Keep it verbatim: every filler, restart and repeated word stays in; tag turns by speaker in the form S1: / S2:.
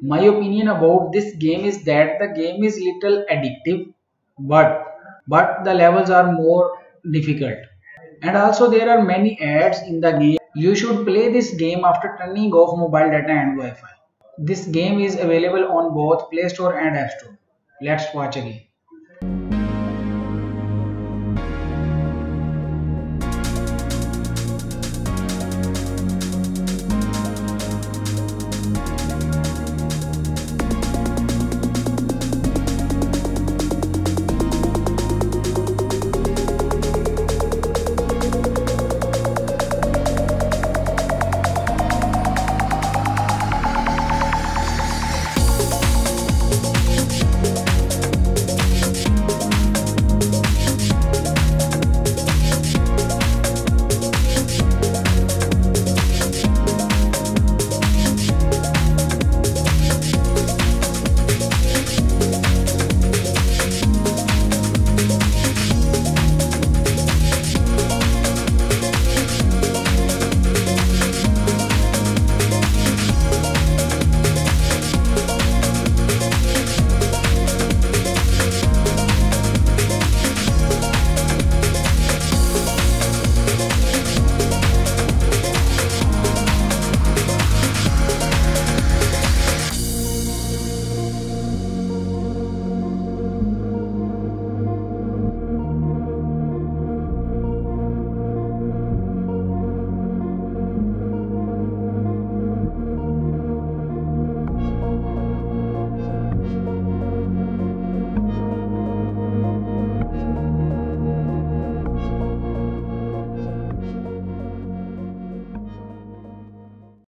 S1: My opinion about this game is that the game is little addictive, but but the levels are more difficult, and also there are many ads in the game. You should play this game after turning off mobile data and Wi-Fi. This game is available on both Play Store and App Store. Let's watch again.